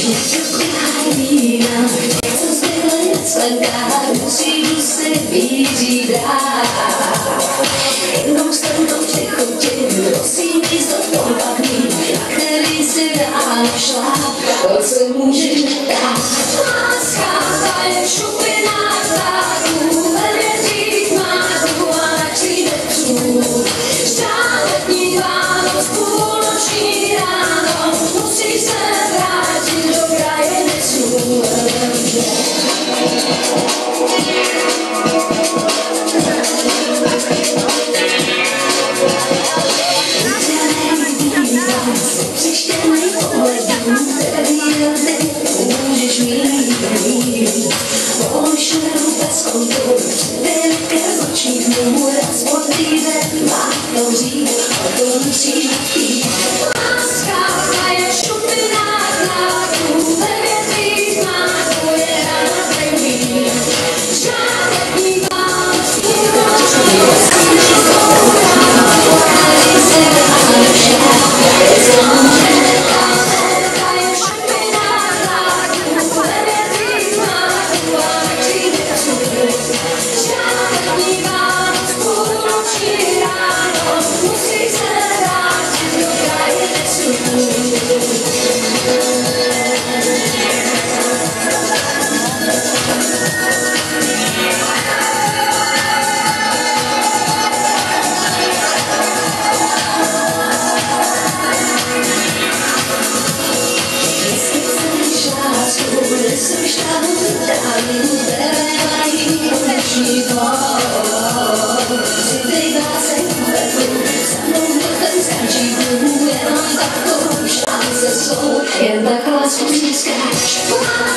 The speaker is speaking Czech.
Musím se vyjít dál. Jenom s tebou přechodím, prosím víc do toho pak mít, na který si ráno šla, to se můžeš netát. Láska, ta je šupina ptáků, ve větích má tu a načí vetřů. Šťáletní Vánoc, půlnoční ráno, musíš se vrátit do kraje nesů. Přištěnej pohledů, který můžeš mít. Pošleru bez kontrolu, velké z očích můraz pod týden má to říct, a to musíš napít. Láska, ta je šupina ptáků, ve větích má tvoje rána první. Šťáletní Vánoc, půlnoční ráno, musíš se vrátit do kraje nesů. Jsem šťávu dálí, které mají konečný bod. Zbývá se kvetu, za mnou vrchem skáčí dům, jenom takovou šance jsou, jen tak lásku získáš.